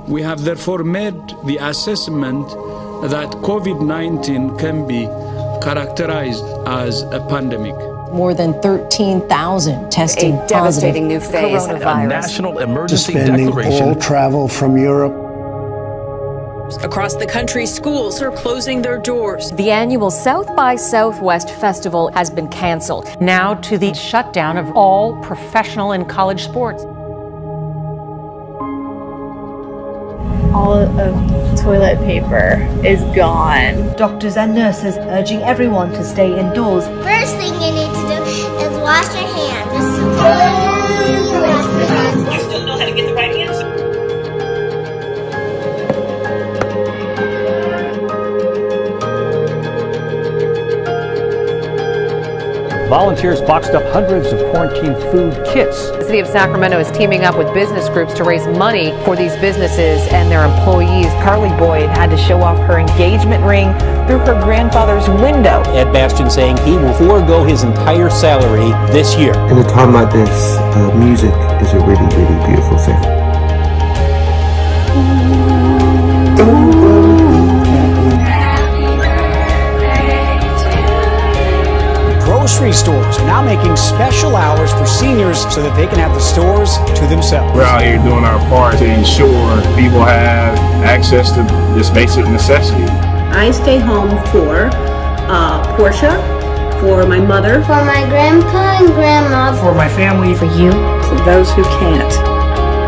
We have therefore made the assessment that COVID-19 can be characterized as a pandemic. More than 13,000 testing a devastating new phase of a national emergency suspending declaration. all travel from Europe. Across the country, schools are closing their doors. The annual South by Southwest Festival has been canceled. Now to the shutdown of all professional and college sports. All of toilet paper is gone. Doctors and nurses urging everyone to stay indoors. First thing you need to do is wash your hands. I still know how to get the right answer. Volunteers boxed up hundreds of quarantine food kits. The city of Sacramento is teaming up with business groups to raise money for these businesses and their employees. Carly Boyd had to show off her engagement ring through her grandfather's window. Ed Bastian saying he will forego his entire salary this year. In a time like this, music is a really, really beautiful thing. Grocery stores are now making special hours for seniors so that they can have the stores to themselves. We're out here doing our part to ensure people have access to this basic necessity. I stay home for Portia, for my mother, for my grandpa and grandma, for my family, for you, for those who can't.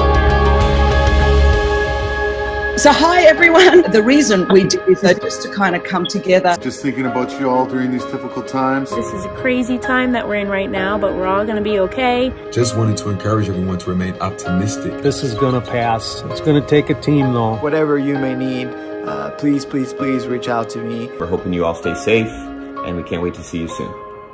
So hi everyone. The reason we do is just to kind of come together. Just thinking about you all during these difficult times. This is a crazy time that we're in right now, but we're all going to be okay. Just wanted to encourage everyone to remain optimistic. This is going to pass. It's going to take a team though. Whatever you may need, please reach out to me. We're hoping you all stay safe, and we can't wait to see you soon.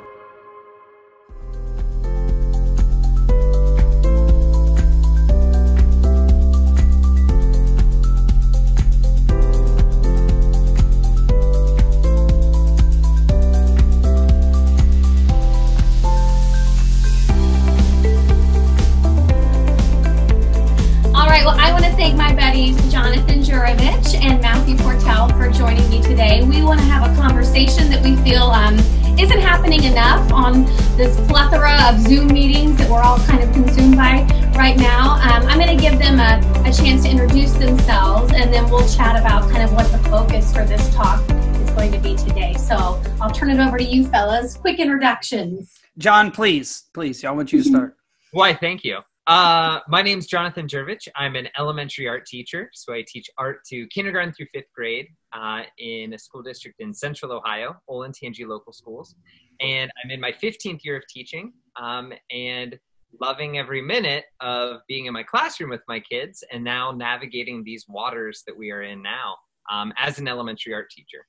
Jonathan Jurovich and Matthew Portell for joining me today. We want to have a conversation that we feel isn't happening enough on this plethora of Zoom meetings that we're all kind of consumed by right now. I'm going to give them a chance to introduce themselves, and then we'll chat about kind of what the focus for this talk is going to be today. So I'll turn it over to you fellas. Quick introductions. John, please, I want you to start. Why, thank you. My name's Jonathan Jurovich. I'm an elementary art teacher, so I teach art to kindergarten through 5th grade in a school district in Central Ohio, Olentangy Local Schools. And I'm in my 15th year of teaching and loving every minute of being in my classroom with my kids and now navigating these waters that we are in now as an elementary art teacher.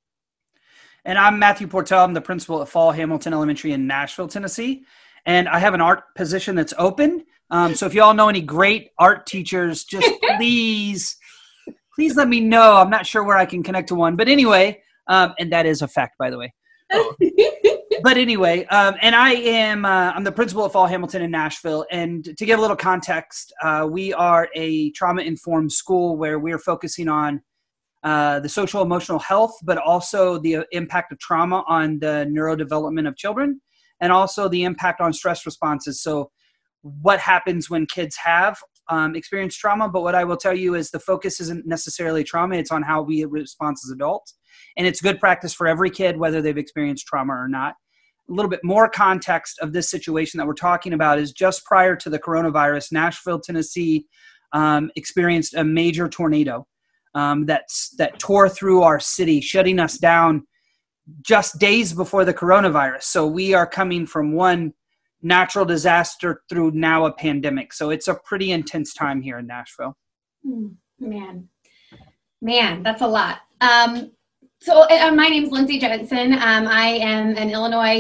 And I'm Matthew Portell. I'm the principal at Fall Hamilton Elementary in Nashville, Tennessee. And I have an art position that's open. So if you all know any great art teachers, just please let me know. I'm not sure where I can connect to one. But anyway, and that is a fact, by the way. But anyway, and I'm the principal at Fall Hamilton in Nashville. And to give a little context, we are a trauma-informed school where we're focusing on the social emotional health, but also the impact of trauma on the neurodevelopment of children, and also the impact on stress responses. So what happens when kids have experienced trauma, but what I will tell you is the focus isn't necessarily trauma, it's on how we respond as adults. And it's good practice for every kid, whether they've experienced trauma or not. A little bit more context of this situation that we're talking about is just prior to the coronavirus, Nashville, Tennessee experienced a major tornado that tore through our city, shutting us down just days before the coronavirus. So we are coming from one natural disaster through now a pandemic. So it's a pretty intense time here in Nashville. Man, that's a lot. So my name is Lindsay Jensen. I am an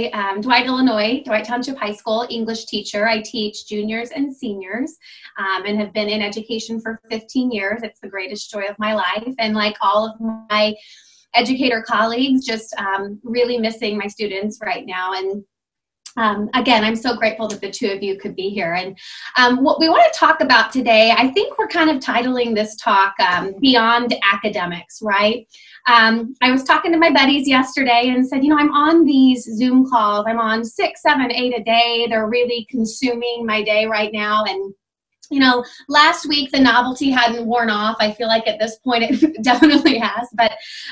Dwight Township High School English teacher. I teach juniors and seniors and have been in education for 15 years. It's the greatest joy of my life. And like all of my educator colleagues, just really missing my students right now. And Again, I'm so grateful that the two of you could be here. And what we want to talk about today, I think we're kind of titling this talk Beyond Academics, right? I was talking to my buddies yesterday and said, you know, I'm on these Zoom calls. I'm on 6, 7, 8 a day. They're really consuming my day right now. And you know, last week the novelty hadn't worn off. I feel like at this point it definitely has. But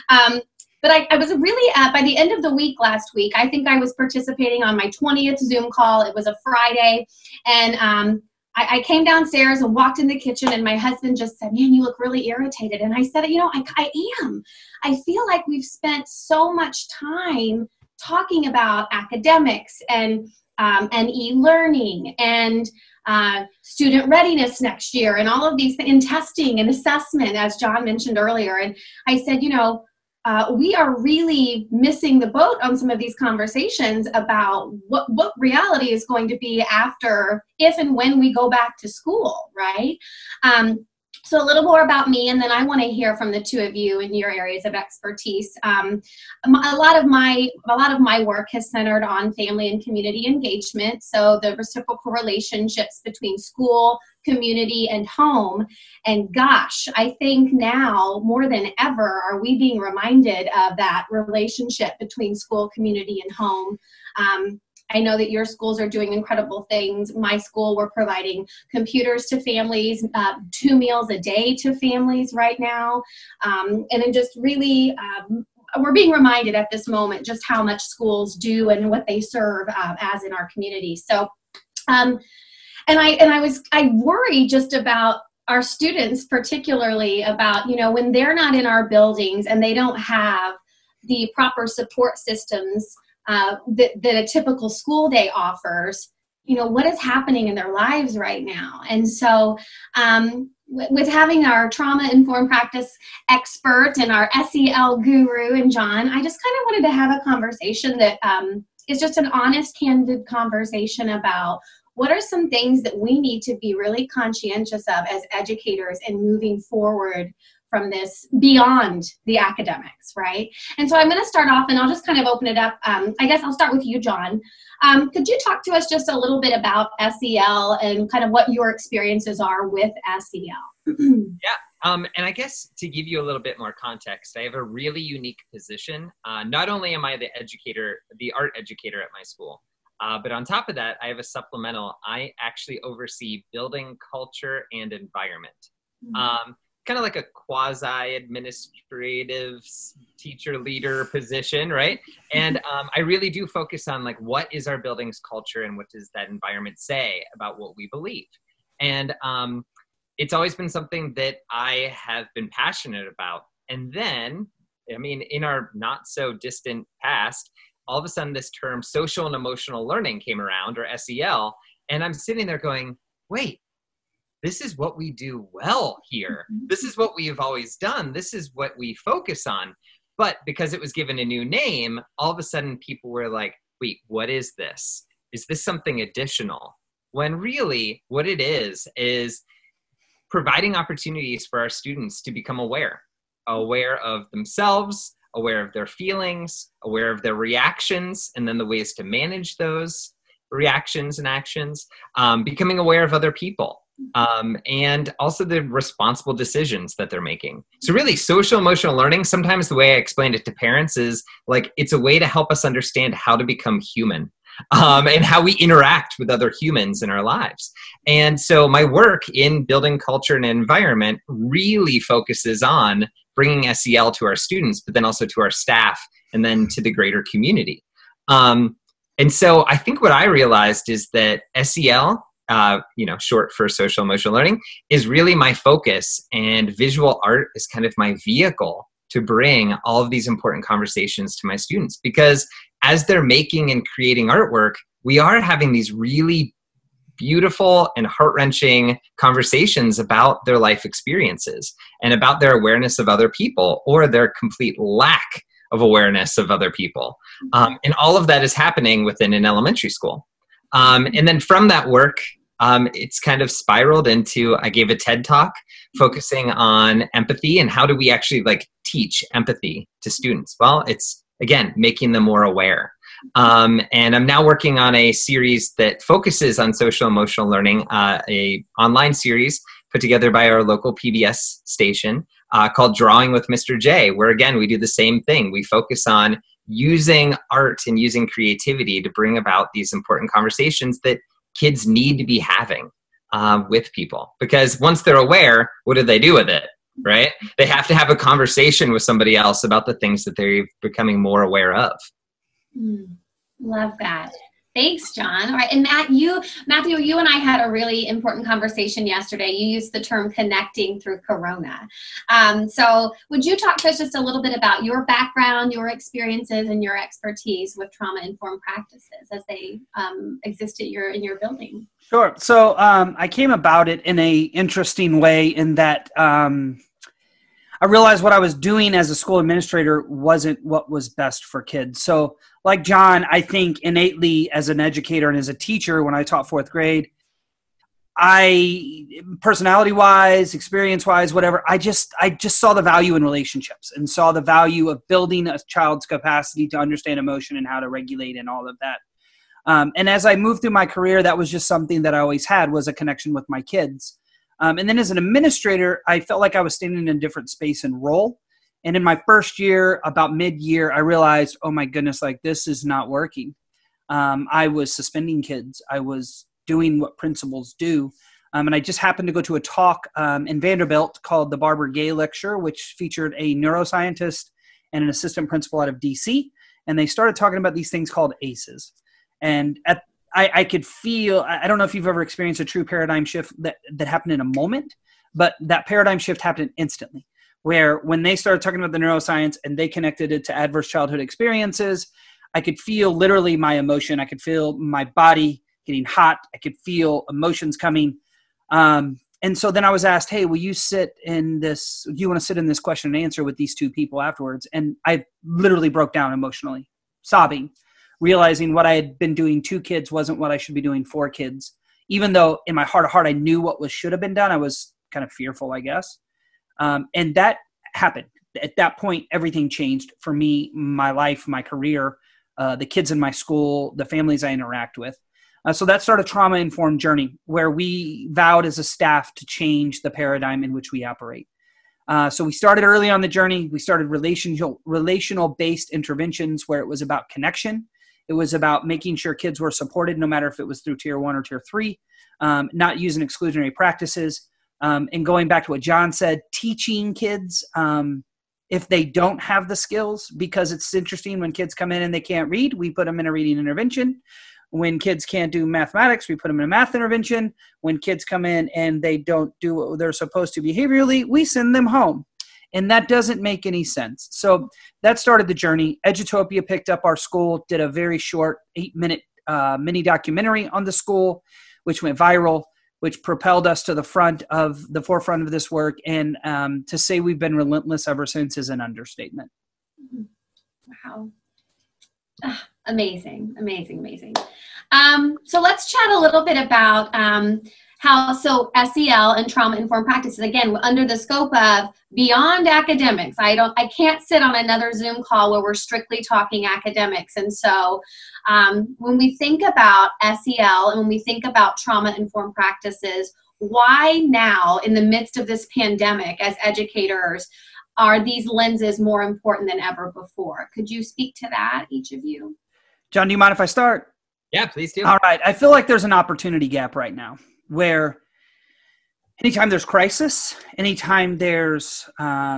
I was really, by the end of the week last week, I think I was participating on my 20th Zoom call. It was a Friday. And I came downstairs and walked in the kitchen, and my husband just said, man, you look really irritated. And I said, you know, I am. I feel like we've spent so much time talking about academics and e-learning and student readiness next year and all of these things, in testing and assessment, as John mentioned earlier. And I said, you know, we are really missing the boat on some of these conversations about what reality is going to be after, if and when we go back to school, right? So a little more about me, and then I want to hear from the two of you in your areas of expertise. A lot of my work has centered on family and community engagement, so the reciprocal relationships between school, community, and home. And gosh, I think now more than ever are we being reminded of that relationship between school, community, and home. I know that your schools are doing incredible things. My school, we're providing computers to families, 2 meals a day to families right now. And it just really, we're being reminded at this moment just how much schools do and what they serve as in our community. So, and I worry just about our students, particularly about, you know, when they're not in our buildings and they don't have the proper support systems that a typical school day offers, you know, what is happening in their lives right now. And so with having our trauma-informed practice expert and our SEL guru and John, I just kind of wanted to have a conversation that is just an honest, candid conversation about what are some things that we need to be really conscientious of as educators and moving forward from this beyond the academics, right? And so I'm going to start off, and I'll just kind of open it up. I guess I'll start with you, John. Could you talk to us just a little bit about SEL and kind of what your experiences are with SEL? Yeah, and I guess to give you a little bit more context, I have a really unique position. Not only am I the art educator at my school, but on top of that, I have a supplemental. I actually oversee building culture and environment. Kind of like a quasi-administrative teacher leader position, right? And I really do focus on like, what is our building's culture and what does that environment say about what we believe? And it's always been something that I have been passionate about. And then, I mean, in our not so distant past, all of a sudden this term social and emotional learning came around, or SEL, and I'm sitting there going, wait, this is what we do well here. This is what we have always done. This is what we focus on. But because it was given a new name, all of a sudden people were like, wait, what is this? Is this something additional? When really what it is providing opportunities for our students to become aware of themselves, aware of their feelings, aware of their reactions, and then the ways to manage those reactions and actions, becoming aware of other people. And also the responsible decisions that they're making. So really, social emotional learning, sometimes the way I explained it to parents is like, it's a way to help us understand how to become human, and how we interact with other humans in our lives. And so my work in building culture and environment really focuses on bringing SEL to our students, but then also to our staff, and then to the greater community. And so I think what I realized is that SEL, short for social emotional learning, is really my focus, and visual art is kind of my vehicle to bring all of these important conversations to my students. Because as they're making and creating artwork, we are having these really beautiful and heart-wrenching conversations about their life experiences and about their awareness of other people, or their complete lack of awareness of other people. And all of that is happening within an elementary school. And then from that work, it's kind of spiraled into, I gave a TED Talk focusing on empathy and how do we actually like teach empathy to students? Well, it's, again, making them more aware. And I'm now working on a series that focuses on social emotional learning, a online series put together by our local PBS station called Drawing with Mr. J, where again, we do the same thing. We focus on using art and using creativity to bring about these important conversations that kids need to be having with people. Because once they're aware, what do they do with it, right? They have to have a conversation with somebody else about the things that they're becoming more aware of. Love that. Thanks, John. All right, and Matthew, you and I had a really important conversation yesterday. You used the term connecting through Corona. So would you talk to us just a little bit about your background, your experiences, and your expertise with trauma-informed practices as they exist in your building? Sure. So I came about it in a interesting way in that I realized what I was doing as a school administrator wasn't what was best for kids. So like John, I think innately as an educator and as a teacher, when I taught fourth grade, I personality-wise, experience-wise, whatever, I just saw the value in relationships and saw the value of building a child's capacity to understand emotion and how to regulate and all of that. And as I moved through my career, that was just something that I always had, was a connection with my kids. And then as an administrator, I felt like I was standing in a different space and role. And in my first year, about mid-year, I realized, oh my goodness, like this is not working. I was suspending kids. I was doing what principals do. And I just happened to go to a talk in Vanderbilt called the Barbara Gay Lecture, which featured a neuroscientist and an assistant principal out of DC. And they started talking about these things called ACEs. And I could feel, I don't know if you've ever experienced a true paradigm shift that happened in a moment, but that paradigm shift happened instantly, where when they started talking about the neuroscience and they connected it to adverse childhood experiences, I could feel literally my emotion. I could feel my body getting hot. I could feel emotions coming. And so then I was asked, hey, will you sit in this, do you want to sit in this question and answer with these two people afterwards? And I literally broke down emotionally, sobbing, realizing what I had been doing to kids wasn't what I should be doing for kids. Even though in my heart of heart, I knew what should have been done, I was kind of fearful, I guess. And that happened. At that point, everything changed for me, my life, my career, the kids in my school, the families I interact with. So that started a trauma-informed journey where we vowed as a staff to change the paradigm in which we operate. So we started early on the journey. We started relational-based interventions where it was about connection. It was about making sure kids were supported, no matter if it was through Tier 1 or Tier 3, not using exclusionary practices. And going back to what John said, teaching kids if they don't have the skills, because it's interesting when kids come in and they can't read, we put them in a reading intervention. When kids can't do mathematics, we put them in a math intervention. When kids come in and they don't do what they're supposed to behaviorally, we send them home. And that doesn't make any sense. So that started the journey. Edutopia picked up our school, did a very short 8-minute mini documentary on the school, which went viral, which propelled us to the forefront of this work. And to say we've been relentless ever since is an understatement. Wow. Amazing, amazing, amazing. So let's chat a little bit about so SEL and trauma-informed practices, again, under the scope of beyond academics. I can't sit on another Zoom call where we're strictly talking academics. And so when we think about SEL and when we think about trauma-informed practices, why now, in the midst of this pandemic, as educators, are these lenses more important than ever before? Could you speak to that, each of you? John, do you mind if I start? Yeah, please do. All right. I feel like there's an opportunity gap right now where anytime there's crisis, anytime there's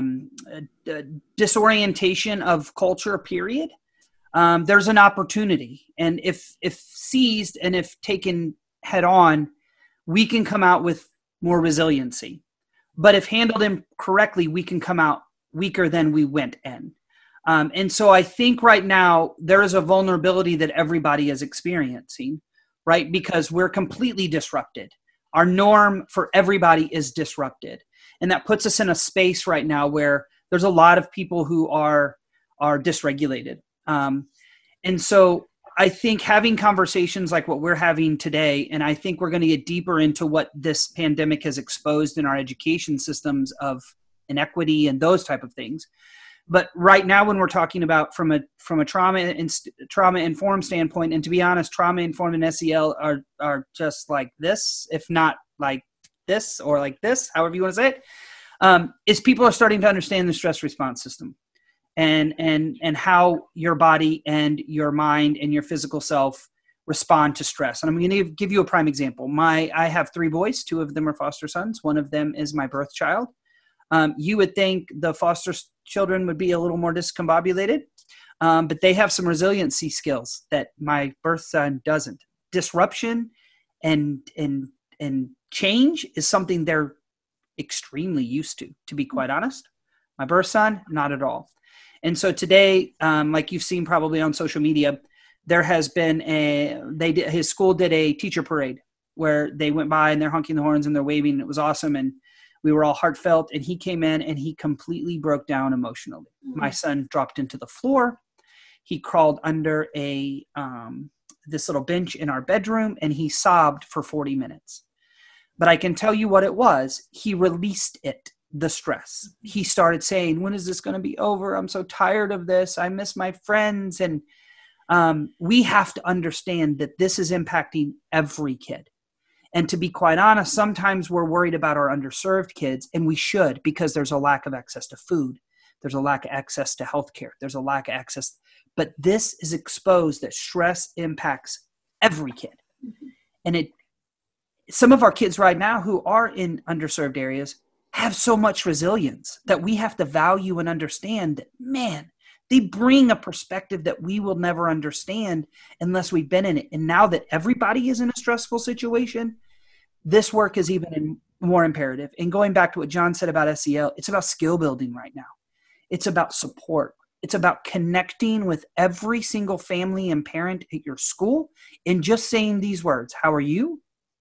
disorientation of culture, period, there's an opportunity. And if seized and if taken head on, we can come out with more resiliency. But if handled incorrectly, we can come out weaker than we went in. And so I think right now there is a vulnerability that everybody is experiencing, right? Because we're completely disrupted. Our norm for everybody is disrupted. And that puts us in a space right now where there's a lot of people who are dysregulated. And so I think having conversations like what we're having today, and I think we're going to get deeper into what this pandemic has exposed in our education systems of inequity and those type of things. But right now, when we're talking about from a trauma informed standpoint, and to be honest, trauma informed and SEL are just like this, if not like this or like this, however you want to say it, is people are starting to understand the stress response system and how your body and your mind and your physical self respond to stress. And I'm going to give you a prime example. I have 3 boys. 2 of them are foster sons. 1 of them is my birth child. You would think the foster children would be a little more discombobulated, but they have some resiliency skills that my birth son doesn't. Disruption and change is something they're extremely used to be quite honest. My birth son, not at all. And so today, like you've seen probably on social media, there has been his school did a teacher parade where they went by and they're honking the horns and they're waving, and it was awesome. And we were all heartfelt, and he came in and he completely broke down emotionally. Mm-hmm. My son dropped into the floor. He crawled under this little bench in our bedroom, and he sobbed for 40 minutes. But I can tell you what it was. He released it, the stress. He started saying, when is this going to be over? I'm so tired of this. I miss my friends. And we have to understand that this is impacting every kid. And to be quite honest, sometimes we're worried about our underserved kids, and we should, because there's a lack of access to food. There's a lack of access to healthcare. There's a lack of access. But this is exposed that stress impacts every kid. And some of our kids right now who are in underserved areas have so much resilience that we have to value and understand that, man, they bring a perspective that we will never understand unless we've been in it. And now that everybody is in a stressful situation, this work is even more imperative. And going back to what John said about SEL, it's about skill building right now. It's about support. It's about connecting with every single family and parent at your school and just saying these words: how are you?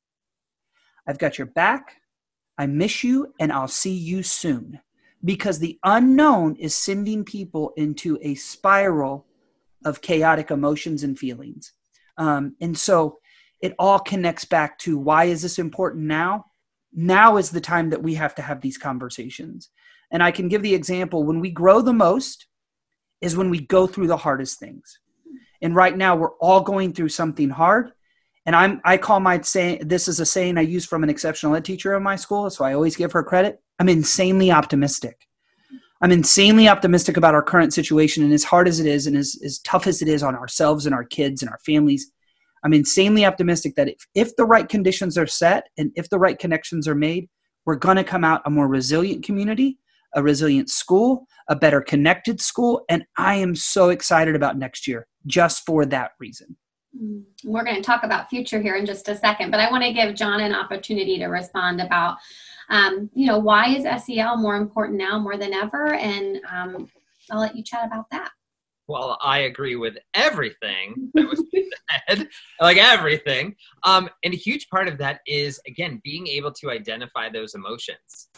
I've got your back. I miss you, and I'll see you soon. Because the unknown is sending people into a spiral of chaotic emotions and feelings. And so it all connects back to, why is this important now? Now is the time that we have to have these conversations. And I can give the example, when we grow the most is when we go through the hardest things. And right now we're all going through something hard. And I call my saying, this is a saying I use from an exceptional ed teacher in my school, so I always give her credit. I'm insanely optimistic. I'm insanely optimistic about our current situation, and as hard as it is and as tough as it is on ourselves and our kids and our families, I'm insanely optimistic that if the right conditions are set and if the right connections are made, we're going to come out a more resilient community, a resilient school, a better connected school, and I am so excited about next year just for that reason. We're going to talk about future here in just a second, but I want to give John an opportunity to respond about, why is SEL more important now more than ever? And I'll let you chat about that. Well, I agree with everything that was said, like everything. And a huge part of that is, again, being able to identify those emotions.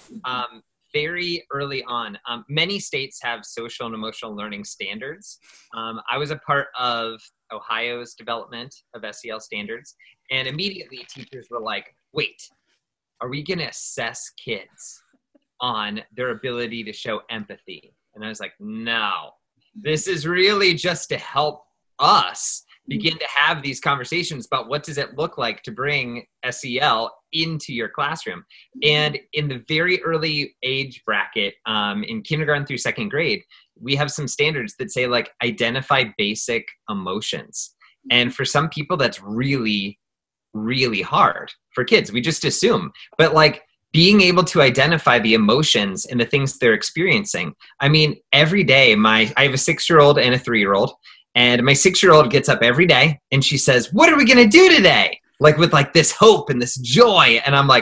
Very early on, many states have social and emotional learning standards. I was a part of Ohio's development of SEL standards, and immediately teachers were like, wait, are we going to assess kids on their ability to show empathy? And I was like, no, this is really just to help us begin to have these conversations about what does it look like to bring SEL into your classroom. And in the very early age bracket, in kindergarten through 2nd grade, we have some standards that say, like, identify basic emotions. And for some people, that's really, really hard for kids. We just assume. But like, being able to identify the emotions and the things they're experiencing. I mean, every day, I have a 6-year-old and a 3-year-old. And my 6-year-old gets up every day and she says, what are we going to do today? Like, with like this hope and this joy. And I'm like,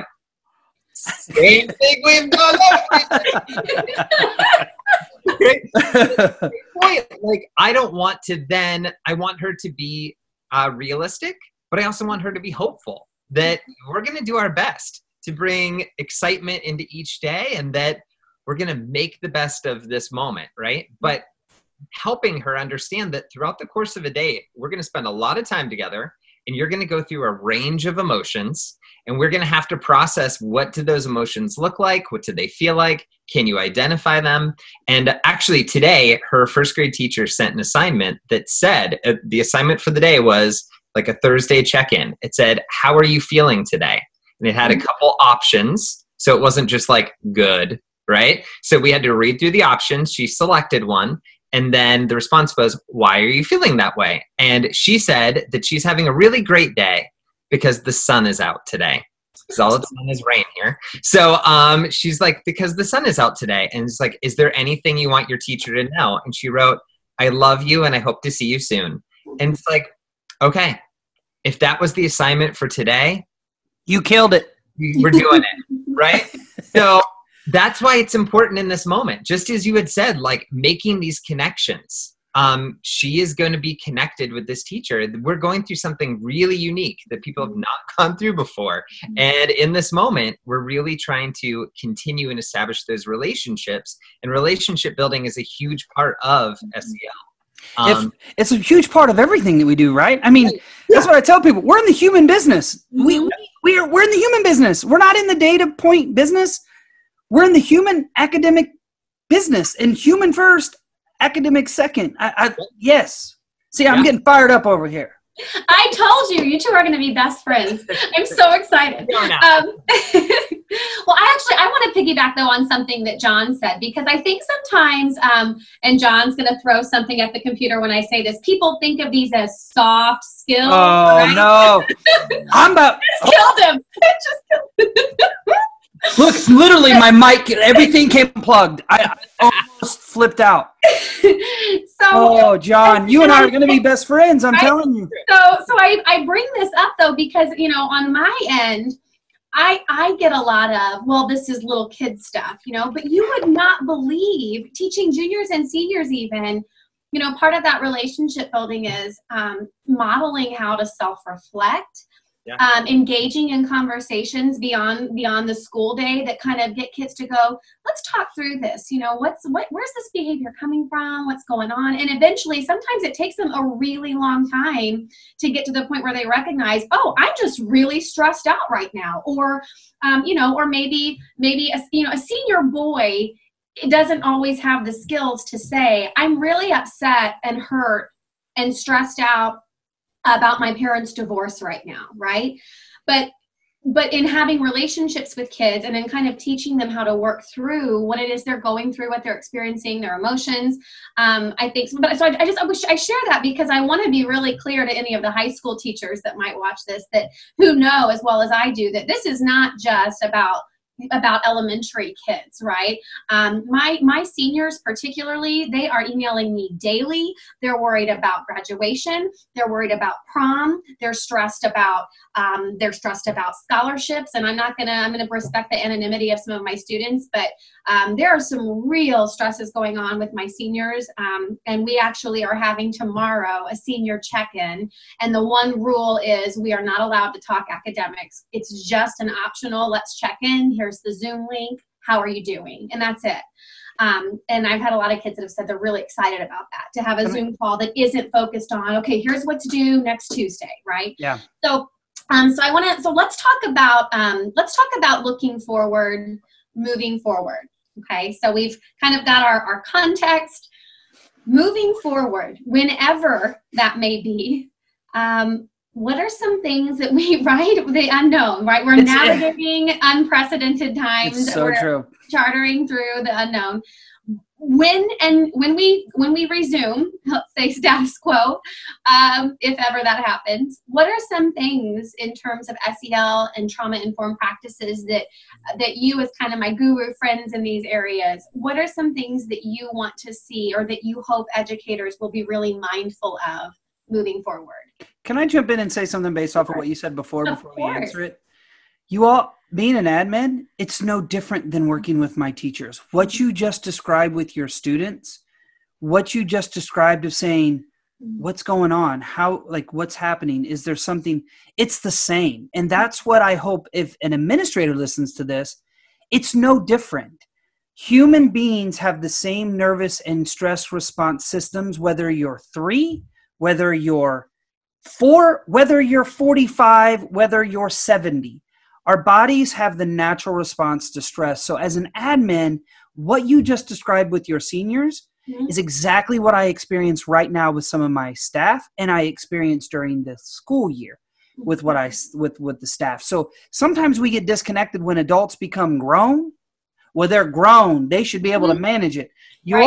same thing we've done Like, I don't want to I want her to be realistic, but I also want her to be hopeful that we're going to do our best to bring excitement into each day and that we're going to make the best of this moment, right? But helping her understand that throughout the course of a day, we're going to spend a lot of time together, and you're going to go through a range of emotions, and we're going to have to process what do those emotions look like? What do they feel like? Can you identify them? And actually today, her first grade teacher sent an assignment that said, the assignment for the day was like a Thursday check-in. It said, how are you feeling today? And it had a couple options. So it wasn't just like good, right? So we had to read through the options. She selected one. And then the response was, why are you feeling that way? And she said that she's having a really great day because the sun is out today. Because all it's done is rain here. So she's like, because the sun is out today. And it's like, is there anything you want your teacher to know? And she wrote, I love you and I hope to see you soon. And it's like, okay, if that was the assignment for today, you killed it. We're doing it, right? So that's why it's important in this moment. Just as you had said, like making these connections. She is going to be connected with this teacher. We're going through something really unique that people have not gone through before. And in this moment, we're really trying to continue and establish those relationships. And relationship building is a huge part of SEL. It's a huge part of everything that we do, right? I mean, that's what I tell people. We're in the human business. We're in the human business. We're not in the data point business. We're in the human academic business, and human first, academic second. Yes. See, I'm getting fired up over here. I told you, you two are going to be best friends. I'm so excited. Well, I want to piggyback though on something that John said, because I think sometimes, and John's going to throw something at the computer when I say this, people think of these as soft skills. Oh, right? No. I'm about. Just killed him. Just killed him. Look, literally my mic, everything came plugged. I almost flipped out. Oh, John, you and I are going to be best friends. I'm telling you. So I bring this up though, because, you know, on my end, I get a lot of, well, this is little kid stuff, you know, but you would not believe teaching juniors and seniors even, you know, part of that relationship building is modeling how to self-reflect. Yeah. Engaging in conversations beyond the school day that kind of get kids to go, let's talk through this. You know, where's this behavior coming from? What's going on? And eventually, sometimes it takes them a really long time to get to the point where they recognize, oh, I'm just really stressed out right now. Or, you know, or maybe a senior boy doesn't always have the skills to say, I'm really upset and hurt and stressed out about my parents' divorce right now, right? But in having relationships with kids and in kind of teaching them how to work through what it is they're going through, what they're experiencing, their emotions, I think. But so I wish I share that because I want to be really clear to any of the high school teachers that might watch this, that who know as well as I do that this is not just about elementary kids, right? My seniors particularly, they are emailing me daily. They're worried about graduation. They're worried about prom. They're stressed about scholarships. And I'm gonna respect the anonymity of some of my students, but there are some real stresses going on with my seniors. And we actually are having tomorrow a senior check-in. And the one rule is we are not allowed to talk academics. It's just an optional, let's check in. Here's the Zoom link. How are you doing? And that's it. And I've had a lot of kids that have said they're really excited about that, to have a Zoom call that isn't focused on, okay, here's what's due next Tuesday, right? Yeah. So let's talk about looking forward, moving forward. Okay. So we've kind of got our context. Moving forward, whenever that may be, what are some things that we, right? The unknown, right? We're navigating unprecedented times. It's so true. Chartering through the unknown. When we resume, let's say status quo, if ever that happens, what are some things in terms of SEL and trauma-informed practices that you, as kind of my guru friends in these areas, what are some things that you want to see or that you hope educators will be really mindful of moving forward? Can I jump in and say something based off of what you said before we answer it? You all, being an admin, it's no different than working with my teachers. What you just described with your students, what you just described of saying, what's going on? How, like, what's happening? Is there something? It's the same. And that's what I hope if an administrator listens to this, it's no different. Human beings have the same nervous and stress response systems, whether you're 3, whether you're For whether you're 45, whether you're 70, our bodies have the natural response to stress. So as an admin, what you just described with your seniors is exactly what I experience right now with some of my staff, and I experienced during the school year with with the staff. So sometimes we get disconnected when adults become grown. Well, they're grown. They should be able to manage it.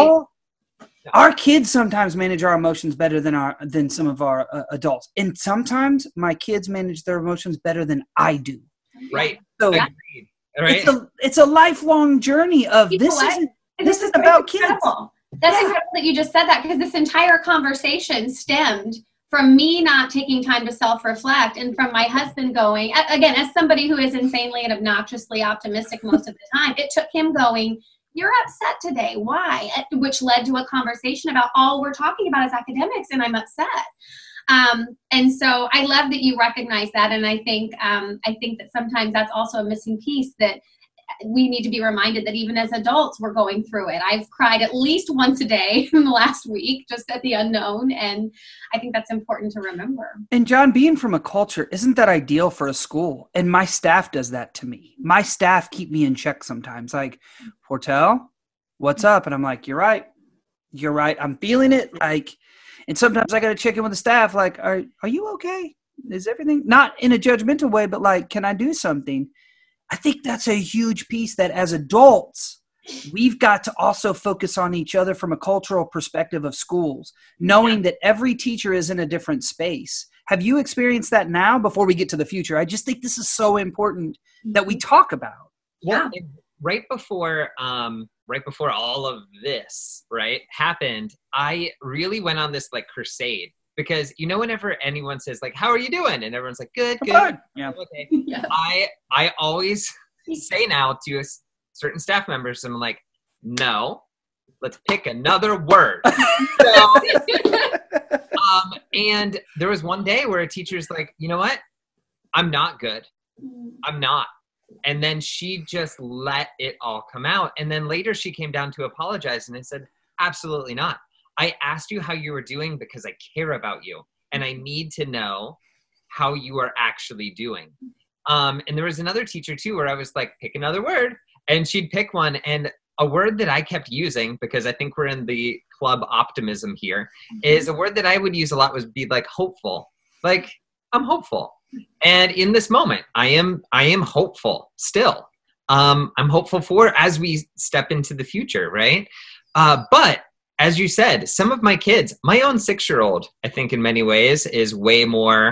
Our kids sometimes manage our emotions better than some of our adults. And sometimes my kids manage their emotions better than I do. Right. So right. It's a lifelong journey of this is about kids. That's incredible that you just said that, because this entire conversation stemmed from me not taking time to self-reflect, and from my husband going, again, as somebody who is insanely and obnoxiously optimistic most of the time, it took him going, "You're upset today. Why?" Which led to a conversation about all we're talking about is academics, and I'm upset. And so I love that you recognize that. And I think that sometimes that's also a missing piece, that we need to be reminded that even as adults, we're going through it. I've cried at least once a day in the last week, just at the unknown. And I think that's important to remember. And John, being from a culture, isn't that ideal for a school? And my staff does that to me. My staff keep me in check sometimes. Like, Portel, what's up? And I'm like, you're right. I'm feeling it. And sometimes I got to check in with the staff. Like, are you okay? Is everything not in a judgmental way, but like, can I do something? I think that's a huge piece that as adults, we've got to also focus on each other from a cultural perspective of schools, knowing that every teacher is in a different space. Have you experienced that now before we get to the future? I just think this is so important that we talk about. Yeah. Right before all of this, happened, I really went on this crusade. Because, whenever anyone says, how are you doing? And everyone's like, good. Yeah. Okay. Yeah. I always say now to certain staff members, I'm like, no, let's pick another word. And there was one day where a teacher's like, you know what? I'm not good. I'm not. And then she just let it all come out. And then later she came down to apologize. And I said, absolutely not. I asked you how you were doing because I care about you and I need to know how you are actually doing. And there was another teacher too, where I was like, pick another word, and she'd pick one. And a word that I kept using, because I think we're in the club optimism here, is a word that I would use a lot would be hopeful. I'm hopeful. And in this moment, I am hopeful still. I'm hopeful for as we step into the future. Right. But as you said, some of my kids, my own 6-year-old, I think in many ways is way more,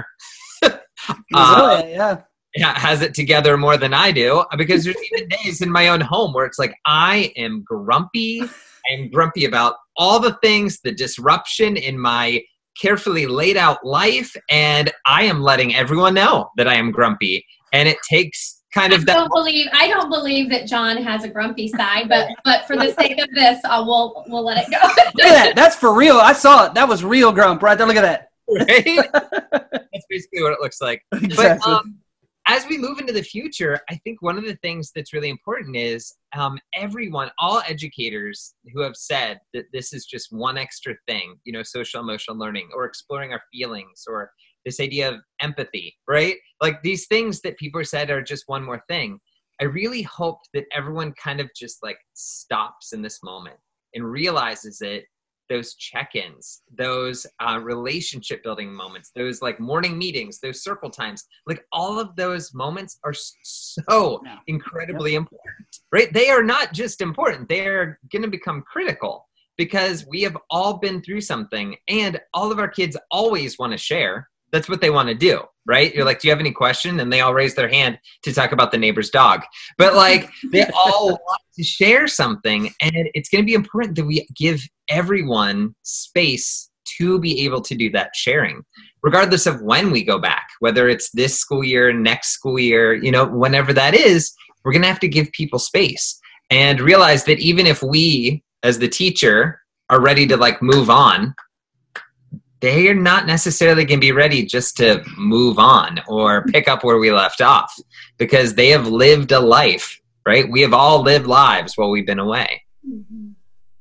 has it together more than I do, because there's even days in my own home where it's like, I am grumpy. I am grumpy about all the things, the disruption in my carefully laid out life. And I am letting everyone know that I am grumpy. And it takes kind of that. I don't believe that John has a grumpy side, but for the sake of this, we'll let it go. Look at that. That's for real. I saw it. That was real grump right there. Look at that. Right? That's basically what it looks like. Exactly. But as we move into the future, I think one of the things that's really important is everyone, all educators who have said that this is just one extra thing, social emotional learning, or exploring our feelings, or this idea of empathy, right? These things that people said are just one more thing. I really hope that everyone kind of just stops in this moment and realizes it, those check-ins, those relationship building moments, those morning meetings, those circle times, all of those moments are so incredibly important, right? They are not just important, they are going to become critical, because we have all been through something, and all of our kids always want to share. That's what they want to do, right? You're like, do you have any question? And they all raise their hand to talk about the neighbor's dog. But they all want to share something. And it's going to be important that we give everyone space to be able to do that sharing, regardless of when we go back, whether it's this school year, next school year, whenever that is, we're going to have to give people space and realize that even if we, as the teacher, are ready to move on, they are not necessarily going to be ready just to move on or pick up where we left off, because they have lived a life, right? We have all lived lives while we've been away.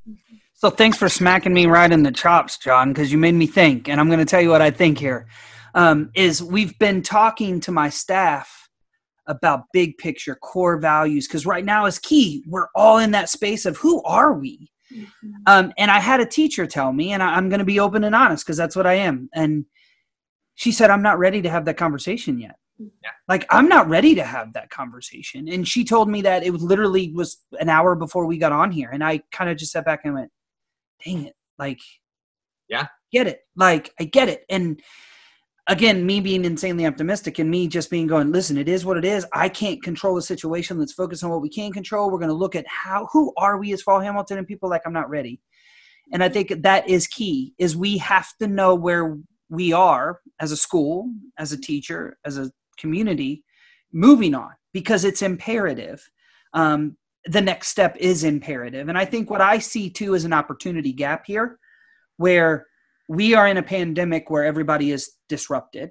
So thanks for smacking me right in the chops, John, because you made me think, and I'm going to tell you what I think here. is we've been talking to my staff about big picture core values, because right now is key. We're all in that space of who are we? And I had a teacher tell me, and I'm going to be open and honest because that's what I am. And she said, I'm not ready to have that conversation yet. Yeah. Like, I'm not ready to have that conversation. And she told me that it was literally was an hour before we got on here. And I kind of just sat back and went, dang it. Like, yeah, get it. Like, I get it. And again, me being insanely optimistic and me just being going, listen, it is what it is. I can't control the situation. Let's focus on what we can control. We're going to look at who are we as Fall Hamilton, and people like, I'm not ready. And I think that is key, is we have to know where we are as a school, as a teacher, as a community, moving on, because it's imperative. The next step is imperative. And I think what I see too is an opportunity gap here, where we are in a pandemic where everybody is disrupted.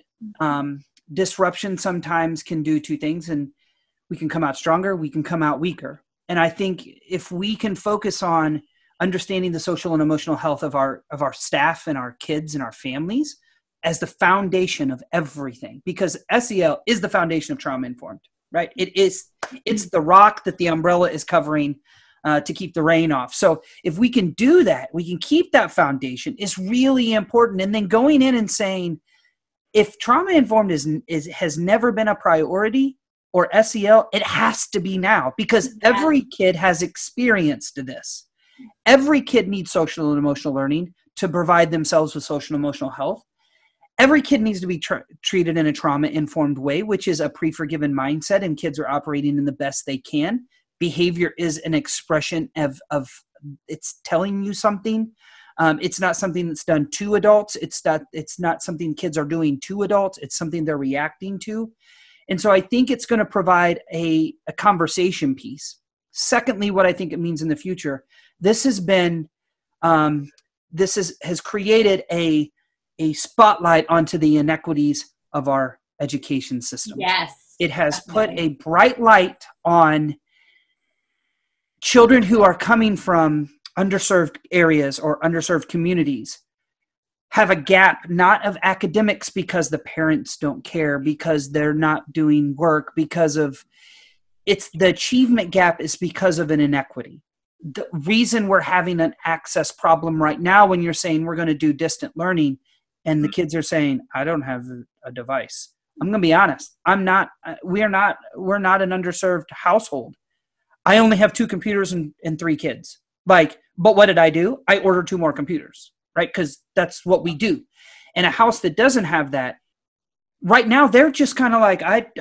Disruption sometimes can do two things, and we can come out stronger, we can come out weaker. And I think if we can focus on understanding the social and emotional health of our staff and our kids and our families as the foundation of everything, because SEL is the foundation of trauma informed, right? It's the rock that the umbrella is covering to keep the rain off. So if we can do that, we can keep that foundation, is really important. And then going in and saying, if trauma informed has never been a priority, or SEL, it has to be now, because every kid has experienced this. Every kid needs social and emotional learning to provide themselves with social and emotional health. Every kid needs to be treated in a trauma-informed way, which is a pre-forgiven mindset, and kids are operating in the best they can. Behavior is an expression of it's telling you something. It's not something that's done to adults. It's not something kids are doing to adults. It's something they're reacting to. And so I think it's going to provide a conversation piece. Secondly, what I think it means in the future, this has been, has created a spotlight onto the inequities of our education system. Yes. It has put a bright light on children who are coming from underserved areas or underserved communities, have a gap, not of academics because the parents don't care, because they're not doing work, because of the achievement gap is because of an inequity. The reason we're having an access problem right now, when you're saying we're going to do distant learning and the kids are saying, I don't have a device. I'm going to be honest. We're not an underserved household. I only have 2 computers and 3 kids. But what did I do? I ordered 2 more computers, right? Because that's what we do. And a house that doesn't have that, right now, they're just kind of like,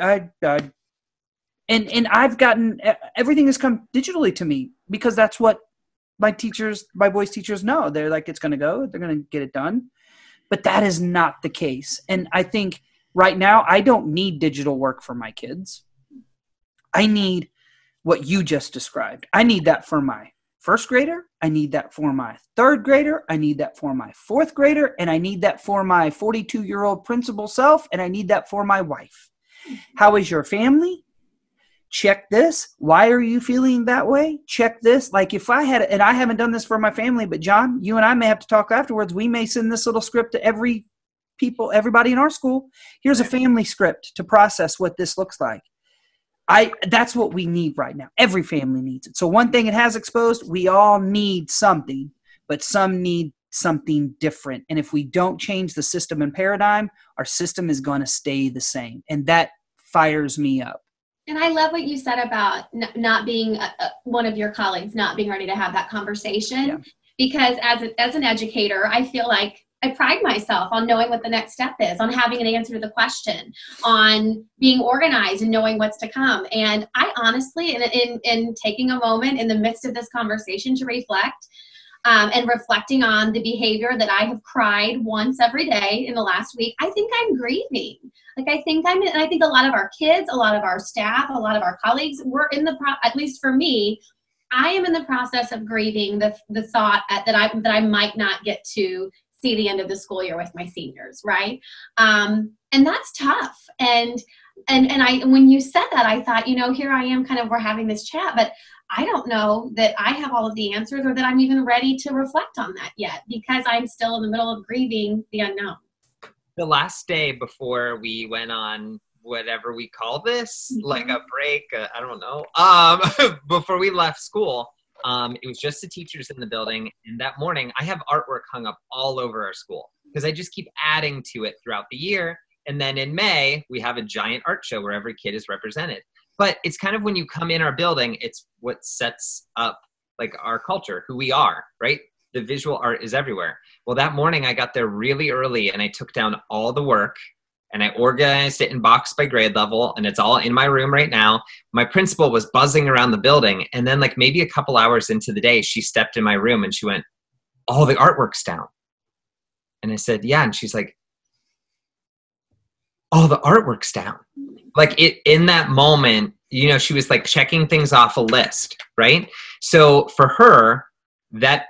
and I've gotten, everything has come digitally to me, because that's what my boys' teachers know. They're like, it's going to go, they're going to get it done. But that is not the case. And I think right now, I don't need digital work for my kids. I need what you just described. I need that for my 1st grader. I need that for my 3rd grader. I need that for my 4th grader. And I need that for my 42-year-old principal self. And I need that for my wife. How is your family? Check this. Why are you feeling that way? Check this. Like, if I had, and I haven't done this for my family, but John, you and I may have to talk afterwards. We may send this little script to everybody in our school. Here's a family script to process what this looks like. That's what we need right now. Every family needs it. So one thing it has exposed, we all need something, but some need something different. And if we don't change the system and paradigm, our system is going to stay the same. And that fires me up. And I love what you said about not being one of your colleagues, not being ready to have that conversation, because as an educator, I feel like I pride myself on knowing what the next step is, on having an answer to the question, on being organized and knowing what's to come. And I honestly, in taking a moment in the midst of this conversation to reflect, and reflecting on the behavior that I have cried once every day in the last week, I think I'm grieving. Like, I think a lot of our kids, a lot of our staff, a lot of our colleagues, we're in at least for me, I am in the process of grieving the thought that I might not get to see the end of the school year with my seniors, right? And that's tough. And when you said that, I thought, here I am, we're having this chat, but I don't know that I have all of the answers, or that I'm even ready to reflect on that yet, because I'm still in the middle of grieving the unknown. the last day before we went on whatever we call this, like a break, I don't know, before we left school, it was just the teachers in the building. And that morning, I have artwork hung up all over our school because I just keep adding to it throughout the year. And then in May, we have a giant art show where every kid is represented. But it's kind of when you come in our building, it's what sets up like our culture, who we are, right? The visual art is everywhere. Well, that morning I got there really early and I took down all the work and I organized it in box by grade level, and it's all in my room right now. My principal was buzzing around the building, and then like maybe a couple hours into the day, she stepped in my room and she went, "All the artwork's down." And I said, "Yeah." And she's like, "All the artwork's down." Like in that moment, you know, she was like checking things off a list, right? So for her, that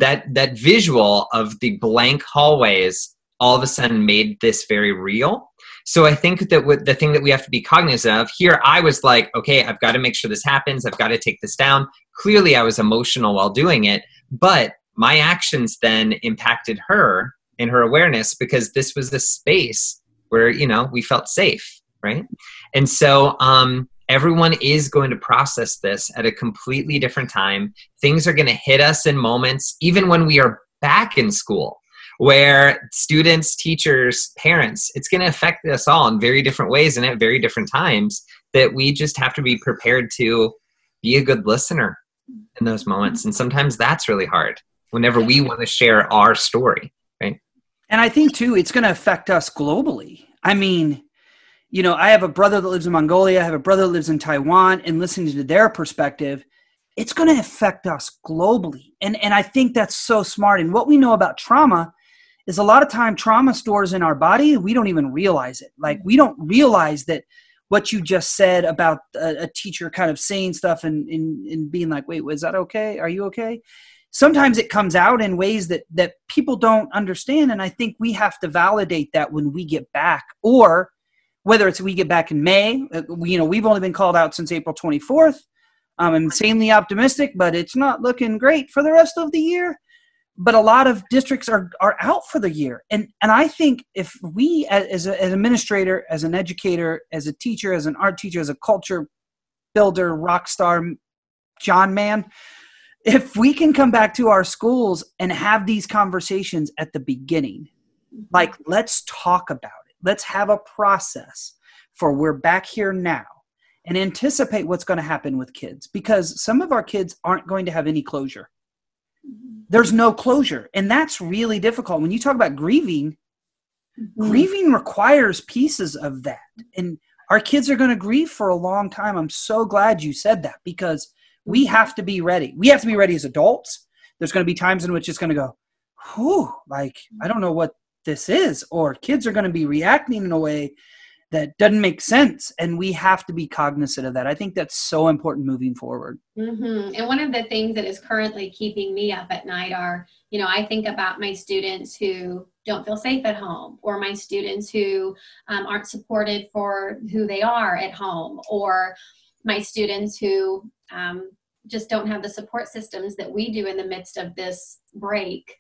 visual of the blank hallways all of a sudden made this very real. So I think that the thing that we have to be cognizant of here, I was like, okay, I've got to make sure this happens. I've got to take this down. Clearly I was emotional while doing it, but my actions then impacted her in her awareness because this was a space where, you know, we felt safe, right? And so everyone is going to process this at a completely different time. Things are going to hit us in moments, even when we are back in school, where students, teachers, parents, it's going to affect us all in very different ways and at very different times, that we just have to be prepared to be a good listener in those moments. And sometimes that's really hard whenever we want to share our story, right? And I think too, it's going to affect us globally. I mean, you know, I have a brother that lives in Mongolia. I have a brother that lives in Taiwan, and listening to their perspective, it's going to affect us globally. And I think that's so smart. And what we know about trauma is a lot of time trauma stores in our body. We don't even realize it. Like, we don't realize that what you just said about a teacher kind of saying stuff and being like, wait, was that okay? Are you okay? Sometimes it comes out in ways that people don't understand. And I think we have to validate that when we get back, or whether it's we get back in May. You know, we've only been called out since April 24th. I'm insanely optimistic, but it's not looking great for the rest of the year. But a lot of districts are out for the year. And I think if we, as an administrator, as an educator, as a teacher, as an art teacher, as a culture builder, rock star, John man, if we can come back to our schools and have these conversations at the beginning, like, let's talk about it. Let's have a process for we're back here now, and anticipate what's going to happen with kids, because some of our kids aren't going to have any closure. There's no closure. And that's really difficult. When you talk about grieving, grieving requires pieces of that. And our kids are going to grieve for a long time. I'm so glad you said that, because we have to be ready. We have to be ready as adults. There's going to be times in which it's going to go, whew, like, I don't know what this is. Or kids are going to be reacting in a way that doesn't make sense. And we have to be cognizant of that. I think that's so important moving forward. Mm-hmm. And one of the things that is currently keeping me up at night are, you know, I think about my students who don't feel safe at home, or my students who aren't supported for who they are at home, or my students who just don't have the support systems that we do in the midst of this break.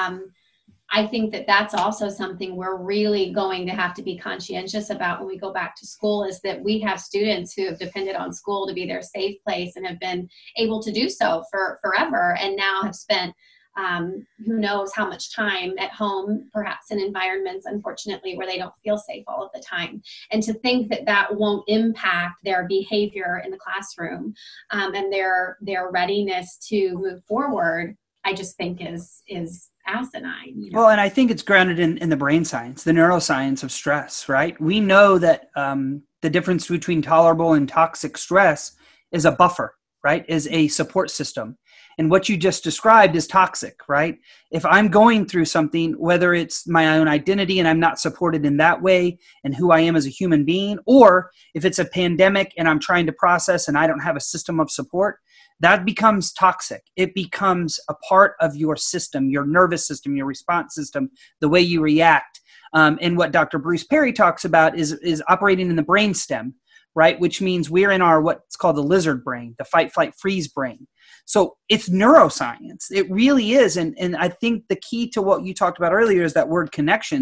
I think that that's also something we're really going to have to be conscientious about when we go back to school, is that we have students who have depended on school to be their safe place and have been able to do so for forever, and now have spent who knows how much time at home, perhaps in environments, unfortunately, where they don't feel safe all of the time. And to think that that won't impact their behavior in the classroom and their readiness to move forward, I just think is asinine. You know? Well, and I think it's grounded in the brain science, the neuroscience of stress, right? We know that the difference between tolerable and toxic stress is a buffer, right? Is a support system. And what you just described is toxic, right? If I'm going through something, whether it's my own identity and I'm not supported in that way and who I am as a human being, or if it's a pandemic and I'm trying to process and I don't have a system of support, that becomes toxic. It becomes a part of your system, your nervous system, your response system, the way you react. And what Dr. Bruce Perry talks about is operating in the brain stem, right? Which means we're in our what's called the lizard brain, the fight, flight, freeze brain. So it's neuroscience. It really is. And I think the key to what you talked about earlier is that word connections.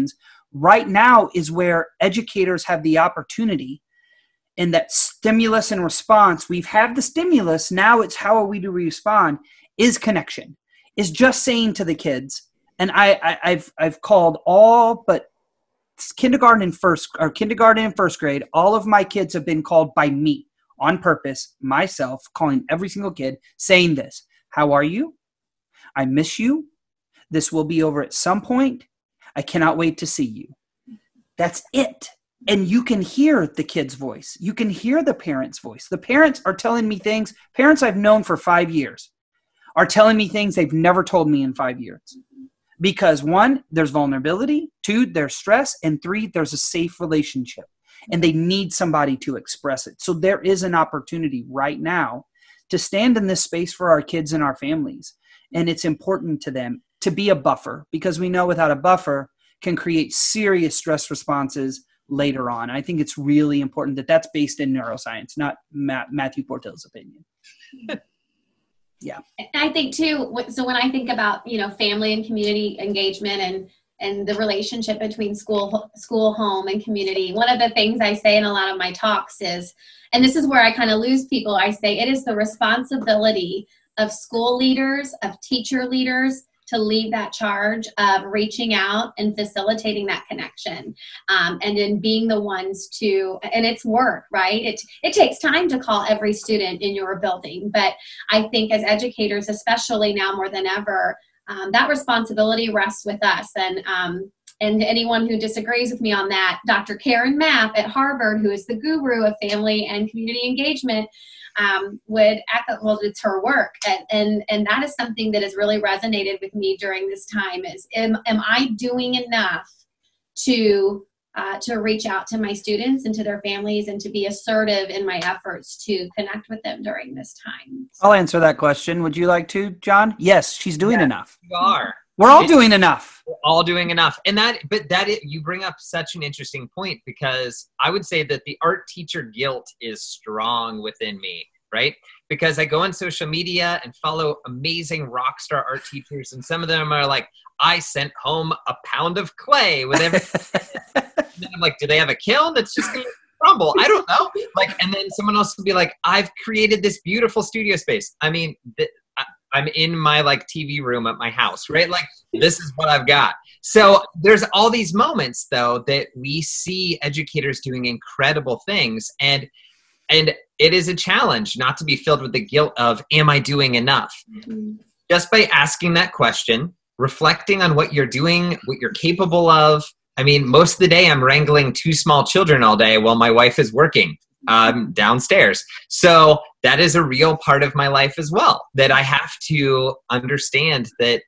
Right now is where educators have the opportunity, and that stimulus and response. We've had the stimulus. Now it's how are we to respond is connection, is just saying to the kids. And I've called all but kindergarten and first grade. All of my kids have been called by me on purpose, myself, calling every single kid saying this. How are you? I miss you. This will be over at some point. I cannot wait to see you. That's it. And you can hear the kid's voice. You can hear the parent's voice. The parents are telling me things. Parents I've known for 5 years are telling me things they've never told me in 5 years. Because 1, there's vulnerability. 2, there's stress. And 3, there's a safe relationship. And they need somebody to express it. So there is an opportunity right now to stand in this space for our kids and our families. And it's important to them to be a buffer, because we know without a buffer can create serious stress responses later on. I think it's really important that that's based in neuroscience, not Matthew Portell's opinion. Yeah. I think too, so when I think about, family and community engagement and the relationship between school, home, and community, one of the things I say in a lot of my talks is, and this is where I kind of lose people, I say it is the responsibility of school leaders, of teacher leaders, to lead that charge of reaching out and facilitating that connection, and in being the ones to, and it's work, right? It takes time to call every student in your building, but I think as educators, especially now more than ever, that responsibility rests with us. And anyone who disagrees with me on that, Dr. Karen Mapp at Harvard, who is the guru of family and community engagement, would echo, well, it's her work. And that is something that has really resonated with me during this time is, am I doing enough to reach out to my students and to their families and to be assertive in my efforts to connect with them during this time? I'll answer that question. Would you like to, John? Yes, she's doing enough. You are. We're all doing enough. We're all doing enough. And you bring up such an interesting point, because I would say that the art teacher guilt is strong within me, right? Because I go on social media and follow amazing rock star art teachers, and some of them are like, I sent home a pound of clay with everything. And then I'm like, do they have a kiln that's just going to crumble? I don't know. And then someone else will be like, I've created this beautiful studio space. I mean, I'm in my TV room at my house, right? This is what I've got. So there's all these moments though that we see educators doing incredible things, and it is a challenge not to be filled with the guilt of, am I doing enough? Mm-hmm. Just by asking that question, reflecting on what you're doing, what you're capable of. I mean, most of the day I'm wrangling 2 small children all day while my wife is working downstairs. So that is a real part of my life as well, that I have to understand that,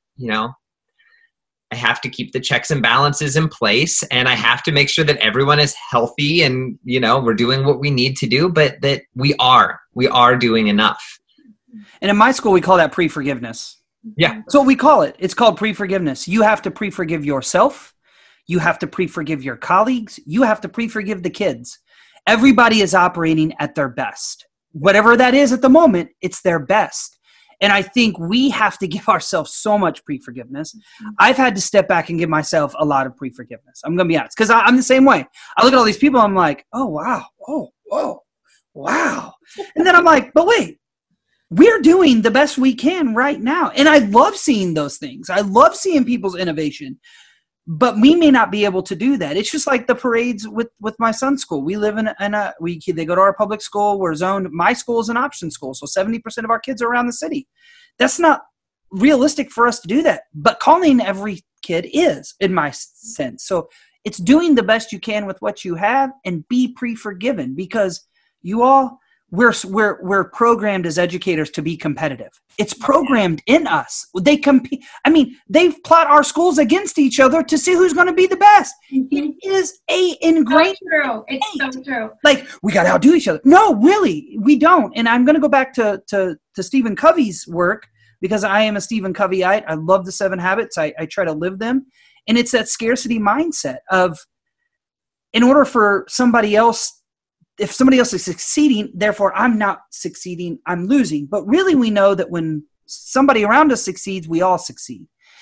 I have to keep the checks and balances in place, and I have to make sure that everyone is healthy and, we're doing what we need to do, but that we are doing enough. And in my school, we call that pre-forgiveness. Yeah. That's what we call it. It's called pre-forgiveness. You have to pre-forgive yourself. You have to pre-forgive your colleagues. You have to pre-forgive the kids. Everybody is operating at their best. Whatever that is at the moment, it's their best. And I think we have to give ourselves so much pre-forgiveness. I've had to step back and give myself a lot of pre-forgiveness. I'm going to be honest, because I'm the same way. I look at all these people, I'm like, oh, wow. Oh, whoa, wow. And then I'm like, but wait, we're doing the best we can right now. And I love seeing those things. I love seeing people's innovation. But we may not be able to do that. It's just like the parades with my son's school. We live they go to our public school. We're zoned. My school is an option school, so 70% of our kids are around the city. That's not realistic for us to do that. But calling every kid is, in my sense. So it's doing the best you can with what you have, and be pre-forgiven, because you all, we're programmed as educators to be competitive. It's programmed in us. They compete. I mean, they plot our schools against each other to see who's going to be the best. It is ingrained. So true. It's so true. We got to outdo each other. No, really, we don't. And I'm going to go back to Stephen Covey's work, because I am a Stephen Coveyite. I love the 7 Habits. I try to live them. And it's that scarcity mindset of, in order for somebody else, if somebody else is succeeding, therefore I'm not succeeding, I'm losing. But really we know that when somebody around us succeeds, we all succeed.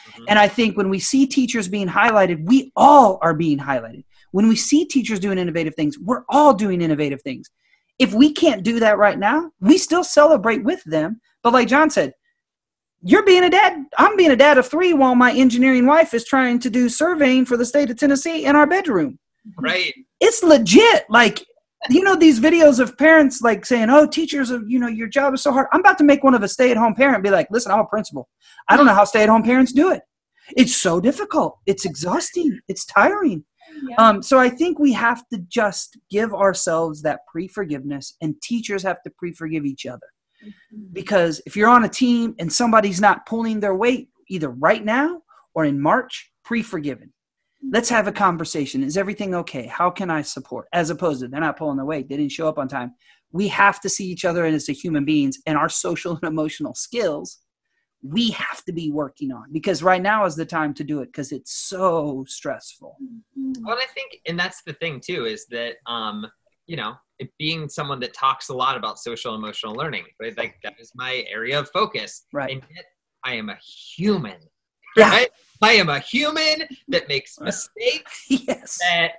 And I think when we see teachers being highlighted, we all are being highlighted. When we see teachers doing innovative things, we're all doing innovative things. If we can't do that right now, we still celebrate with them. But like John said, you're being a dad. I'm being a dad of 3 while my engineering wife is trying to do surveying for the state of Tennessee in our bedroom. Right. It's legit. Like, you know, these videos of parents like saying, oh, teachers, you know, your job is so hard. I'm about to make one of a stay-at-home parent be like, listen, I'm a principal. I don't know how stay-at-home parents do it. It's so difficult. It's exhausting. It's tiring. Yeah. So I think we have to just give ourselves that pre-forgiveness, and teachers have to pre-forgive each other. Because if you're on a team and somebody's not pulling their weight either right now or in March, pre-forgiven. Let's have a conversation. Is everything okay? How can I support? As opposed to they're not pulling their weight. They didn't show up on time. We have to see each other as human beings, and our social and emotional skills we have to be working on, because right now is the time to do it because it's so stressful. Well, I think, and that's the thing too, is that, you know, it being someone that talks a lot about social emotional learning, right? Like that is my area of focus. Right. And yet I am a human, yeah. Right? I am a human that makes mistakes, yes. that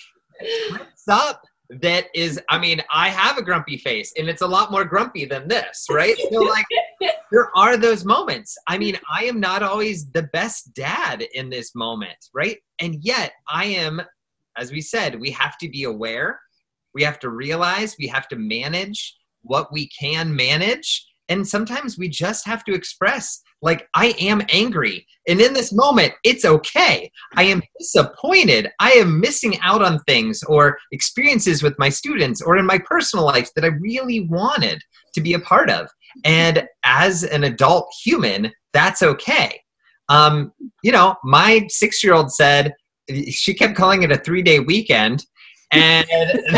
slips up, that is, I mean, I have a grumpy face and it's a lot more grumpy than this, right? So like, there are those moments. I mean, I am not always the best dad in this moment, right? And yet I am, as we said, we have to be aware. We have to realize, we have to manage what we can manage. And sometimes we just have to express, like, I am angry. And in this moment, it's okay. I am disappointed. I am missing out on things or experiences with my students or in my personal life that I really wanted to be a part of. And as an adult human, that's okay. You know, my 6-year-old said, she kept calling it a 3-day weekend. And,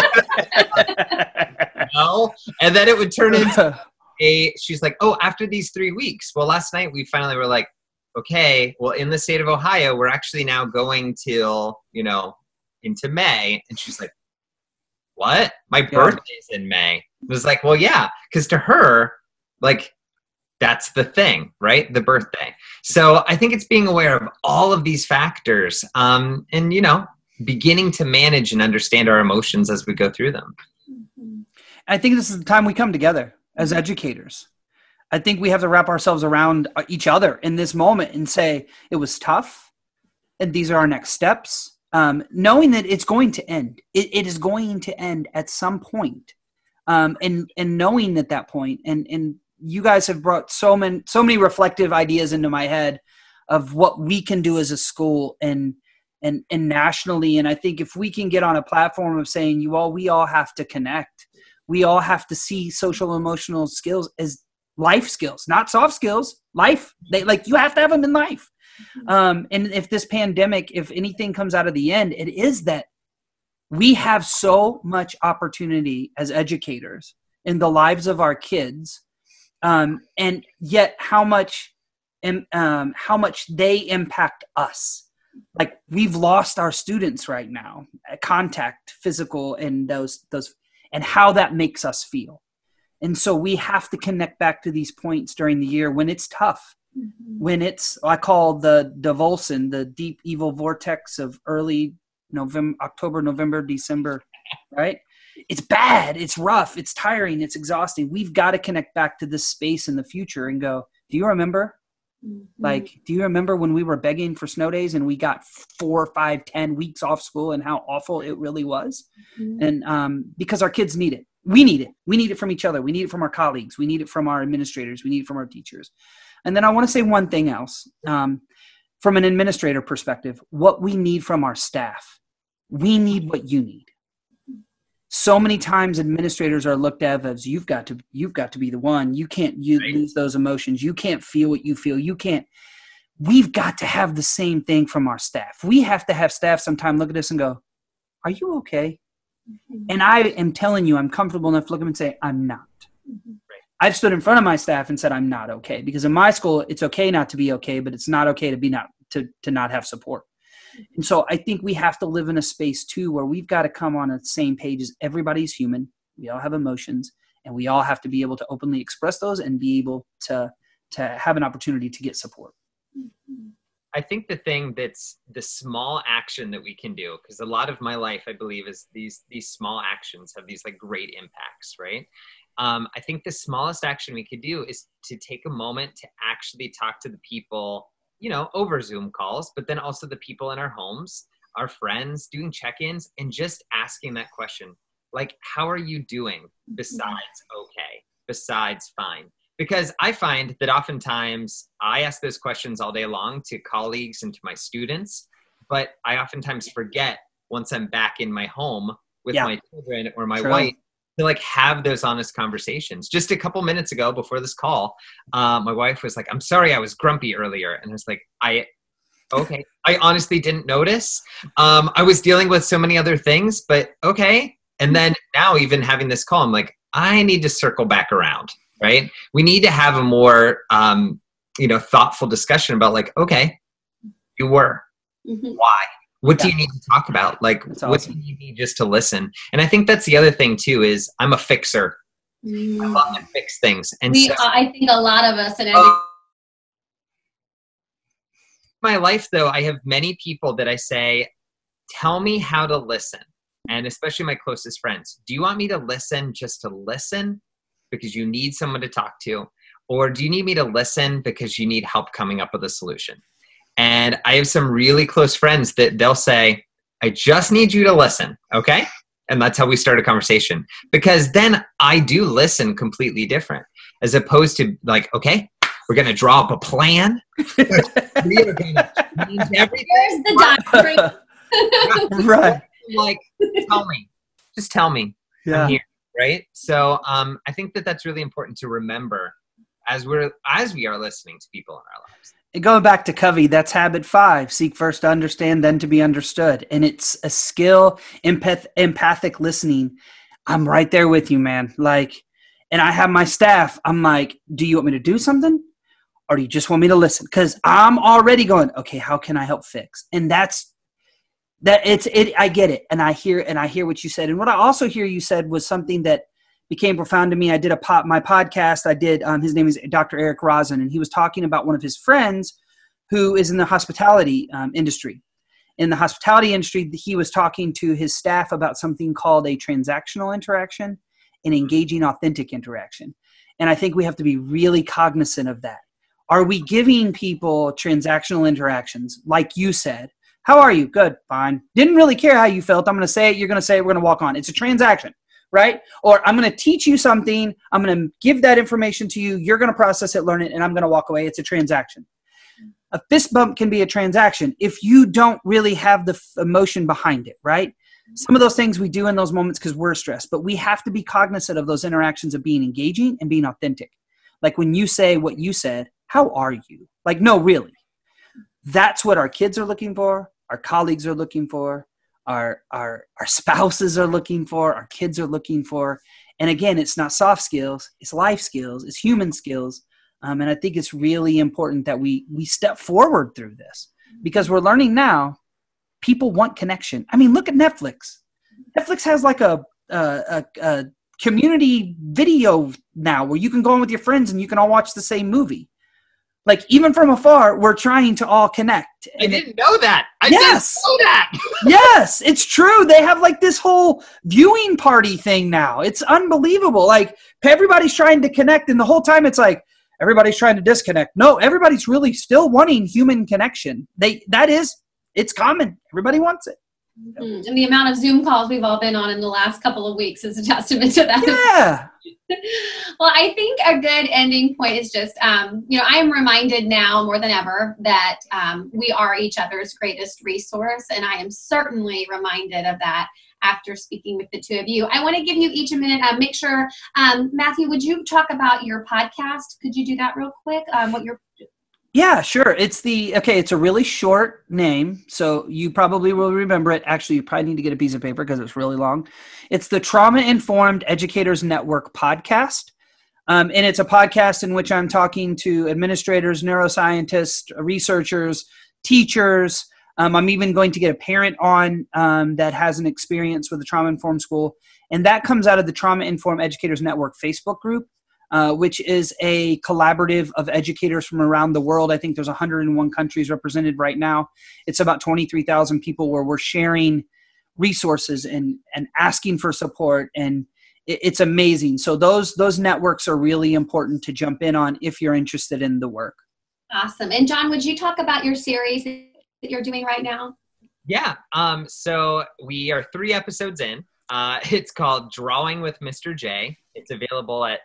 no, and then it would turn into she's like, oh, after these 3 weeks. Well, last night we finally were like, okay, well, in the state of Ohio, we're actually now going till, you know, into May. And she's like, what? My birthday's in May. It was like, well, yeah, because to her, like, that's the thing, right? The birthday. So I think it's being aware of all of these factors and, you know, beginning to manage and understand our emotions as we go through them. I think this is the time we come together as educators. I think we have to wrap ourselves around each other in this moment and say, it was tough, and these are our next steps. Knowing that it's going to end. It is going to end at some point. And knowing at that point, and you guys have brought so many reflective ideas into my head of what we can do as a school and nationally. And I think if we can get on a platform of saying, we all have to connect. We all have to see social emotional skills as life skills, not soft skills. Life, you have to have them in life. And if this pandemic, if anything comes out of the end, it is that we have so much opportunity as educators in the lives of our kids, and yet how much they impact us. Like, we've lost our students right now, contact, physical, and those. And how that makes us feel. And so we have to connect back to these points during the year when it's tough, when it's, I call the Volson, the deep evil vortex of early October, November, December, right? It's bad, it's rough, it's tiring, it's exhausting. We've got to connect back to this space in the future and go, do you remember? Like, do you remember when we were begging for snow days and we got 4, 5, 10 weeks off school and how awful it really was? And because our kids need it. We need it. We need it from each other. We need it from our colleagues. We need it from our administrators. We need it from our teachers. And then I want to say one thing else. From an administrator perspective, what we need from our staff. We need what you need. So many times administrators are looked at as you've got to be the one. You can't lose those emotions. You can't feel what you feel. We've got to have the same thing from our staff. We have to have staff sometime look at us and go, are you okay? And I am telling you, I'm comfortable enough to look at them and say, I'm not. I've stood in front of my staff and said, I'm not okay. Because in my school, it's okay not to be okay, but it's not okay to not have support. And so I think we have to live in a space too where we've got to come on the same page as everybody's human. We all have emotions, and we all have to be able to openly express those and be able to have an opportunity to get support. I think the thing that's the small action that we can do, because a lot of my life, I believe, is these small actions have these like great impacts, right? I think the smallest action we could do is to take a moment to actually talk to the people, you know, over Zoom calls, but then also the people in our homes, our friends, doing check-ins and just asking that question, like, how are you doing besides okay, besides fine? Because I find that oftentimes I ask those questions all day long to colleagues and to my students, but I oftentimes forget once I'm back in my home with my children or my wife to like have those honest conversations. Just a couple minutes ago before this call, my wife was like, I'm sorry I was grumpy earlier. And I was like, okay. I honestly didn't notice. I was dealing with so many other things, but okay. And then now even having this call, I'm like, I need to circle back around, right? We need to have a more, thoughtful discussion about like, okay, you were, why? What do you need to talk about? Like, what do you need just to listen? And I think that's the other thing too, is I'm a fixer. I love to fix things. And I think a lot of us in my life though, I have many people that I say, tell me how to listen. And especially my closest friends. Do you want me to listen just to listen because you need someone to talk to? Or do you need me to listen because you need help coming up with a solution? And I have some really close friends that they'll say, I just need you to listen, okay? And that's how we start a conversation. Because then I do listen completely different. As opposed to like, okay, we're going to draw up a plan. We are going to change everything. Here's the diagram. Right. Like, just tell me. I'm here, right? So I think that that's really important to remember as we are listening to people in our lives. And going back to Covey, that's habit 5. Seek first to understand, then to be understood. And it's a skill, empathic listening. I'm right there with you, man. Like, and I have my staff. I'm like, do you want me to do something? Or do you just want me to listen? Because I'm already going, okay, how can I help fix? And I get it. And I hear what you said. And what I also hear you said was something that became profound to me. I did my podcast. I did, his name is Dr. Eric Rosen, and he was talking about one of his friends who is in the hospitality industry. In the hospitality industry, he was talking to his staff about something called a transactional interaction and engaging authentic interaction. And I think we have to be really cognizant of that. Are we giving people transactional interactions? Like you said, how are you? Good, fine. Didn't really care how you felt. I'm going to say it. You're going to say it. We're going to walk on. It's a transaction, right? Or I'm going to teach you something. I'm going to give that information to you. You're going to process it, learn it, and I'm going to walk away. It's a transaction. A fist bump can be a transaction if you don't really have the emotion behind it, right? Some of those things we do in those moments because we're stressed, but we have to be cognizant of those interactions of being engaging and being authentic. Like when you say what you said, how are you? Like, no, really. That's what our kids are looking for. Our colleagues are looking for. Our spouses are looking for. Our kids are looking for. And again, it's not soft skills. It's life skills. It's human skills. And I think it's really important that we step forward through this because we're learning now people want connection. I mean, look at Netflix. Netflix has like a community video now where you can go in with your friends and you can all watch the same movie. Like even from afar, we're trying to all connect. I didn't know that. I didn't know that. Yes, it's true. They have like this whole viewing party thing now. It's unbelievable. Like everybody's trying to connect and the whole time it's like everybody's trying to disconnect. No, everybody's really still wanting human connection. It's common. Everybody wants it. And the amount of Zoom calls we've all been on in the last couple of weeks is a testament to that. Yeah. Well, I think a good ending point is just, I am reminded now more than ever that we are each other's greatest resource. And I am certainly reminded of that after speaking with the two of you. I want to give you each a minute. Make sure, Matthew, would you talk about your podcast? Could you do that real quick? Yeah, sure. It's a really short name, so you probably will remember it. Actually, you probably need to get a piece of paper because it's really long. It's the Trauma Informed Educators Network podcast. And it's a podcast in which I'm talking to administrators, neuroscientists, researchers, teachers. I'm even going to get a parent on that has an experience with the Trauma Informed School. And that comes out of the Trauma Informed Educators Network Facebook group. which is a collaborative of educators from around the world. I think there's 101 countries represented right now. It's about 23,000 people where we're sharing resources and asking for support, and it's amazing. So those networks are really important to jump in on if you're interested in the work. Awesome. And John, would you talk about your series that you're doing right now? Yeah. So we are 3 episodes in. It's called Drawing with Mr. J. It's available at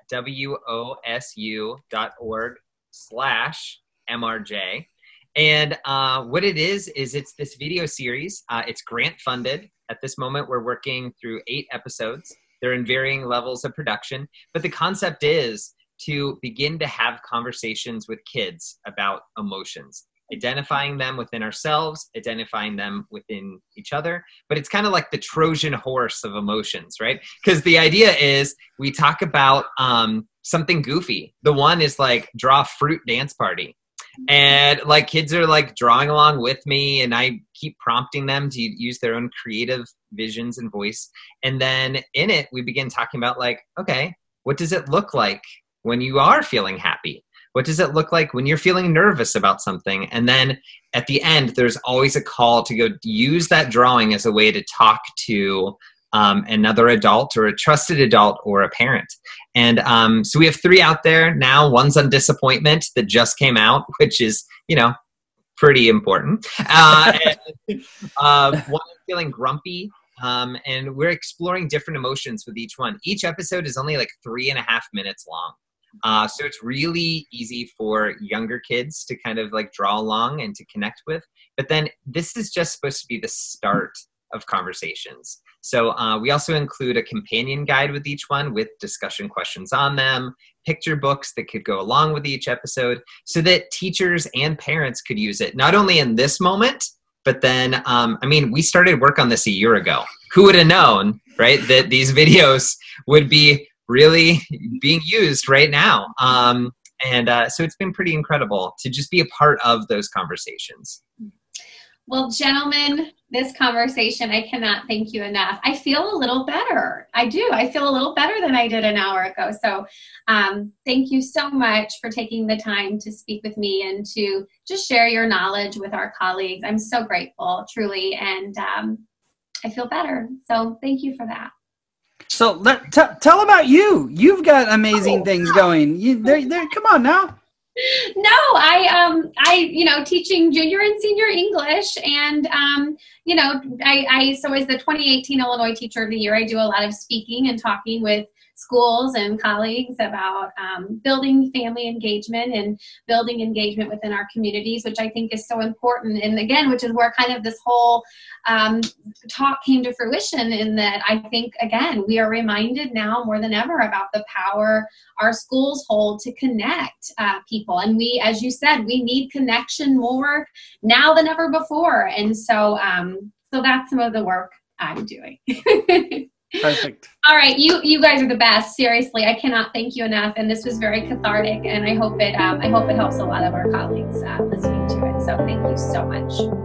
wosu.org/MRJ. And what it is it's this video series. It's grant funded. At this moment, we're working through 8 episodes. They're in varying levels of production. But the concept is to begin to have conversations with kids about emotions, identifying them within ourselves, identifying them within each other. But it's kind of like the Trojan horse of emotions, right? Because the idea is we talk about something goofy. The one is like draw a fruit dance party. And like kids are like drawing along with me, and I keep prompting them to use their own creative visions and voice. And then in it, we begin talking about like, okay, what does it look like when you are feeling happy? What does it look like when you're feeling nervous about something? And then at the end, there's always a call to go use that drawing as a way to talk to another adult or a trusted adult or a parent. And so we have 3 out there now. One's on disappointment that just came out, which is, pretty important. One is feeling grumpy. And we're exploring different emotions with each one. Each episode is only like 3.5 minutes long. So it's really easy for younger kids to kind of like draw along and to connect with. But then this is just supposed to be the start of conversations. So we also include a companion guide with each one with discussion questions on them, picture books that could go along with each episode so that teachers and parents could use it, not only in this moment, but then, we started work on this a year ago. Who would have known, right, that these videos would be really being used right now? So it's been pretty incredible to just be a part of those conversations. Well, gentlemen, this conversation, I cannot thank you enough. I feel a little better. I do. I feel a little better than I did an hour ago. So thank you so much for taking the time to speak with me and to just share your knowledge with our colleagues. I'm so grateful, truly, and I feel better. So thank you for that. So tell about you. You've got amazing things going. Come on now. No, I teaching junior and senior English, and so as the 2018 Illinois Teacher of the Year, I do a lot of speaking and talking with schools and colleagues about building family engagement and building engagement within our communities, which I think is so important. And again, which is where kind of this whole talk came to fruition, in that I think, again, we are reminded now more than ever about the power our schools hold to connect people. And we, as you said, we need connection more now than ever before. And so, so that's some of the work I'm doing. Perfect. All right, you guys are the best. Seriously, I cannot thank you enough. And this was very cathartic, and I hope it helps a lot of our colleagues listening to it. So thank you so much.